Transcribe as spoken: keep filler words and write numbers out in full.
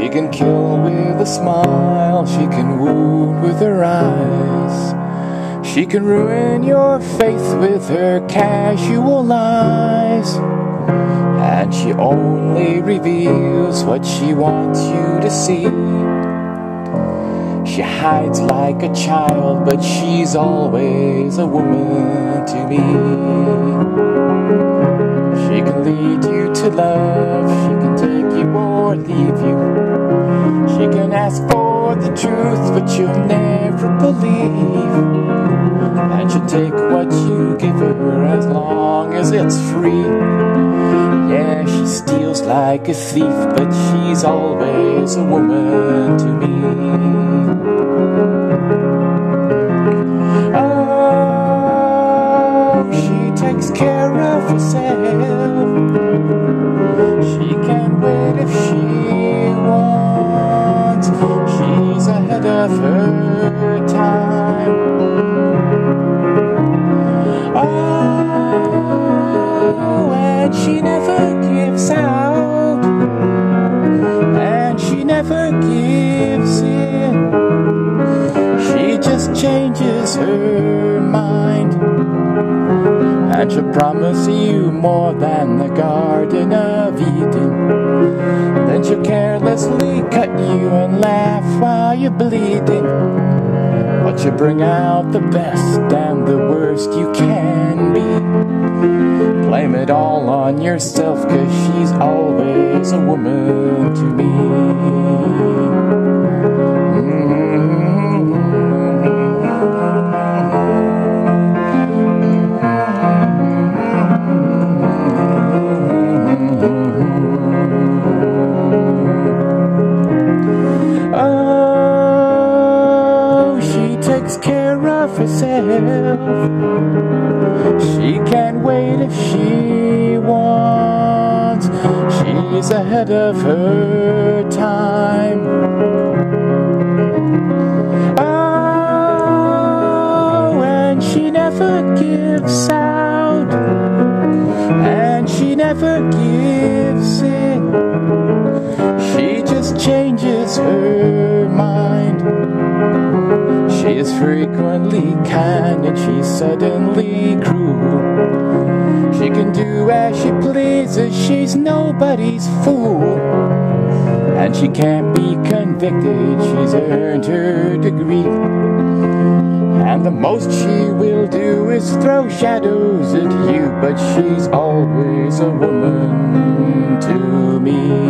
can kill with a smile, she can wound with her eyes. She can ruin your faith with her casual lies. And she only reveals what she wants you to see. She hides like a child, but she's always a woman to me. She can lead you to love, she can take you or leave you. She can ask for the truth, but you'll never believe. And she'll take what you give her as long as it's free. Yeah, she steals like a thief, but she's always a woman to me. Oh, she takes care of herself. She can wait if she wants. She's ahead of her time. Oh, and she never gives out, and she never gives in. She just changes her mind, and she'll promise you more than the Garden of Eden. Then she'll carelessly cut you and laugh while you're bleeding. But you bring out the best and the worst you can be. Blame it all on yourself, 'cause she's always a woman to me. Takes care of herself. She can't wait if she wants. She's ahead of her time. Oh, and she never gives out, and she never gives in. She just changes her mind. She is frequently kind, and she's suddenly cruel. She can do as she pleases, she's nobody's fool. And she can't be convicted, she's earned her degree. And the most she will do is throw shadows at you, but she's always a woman to me.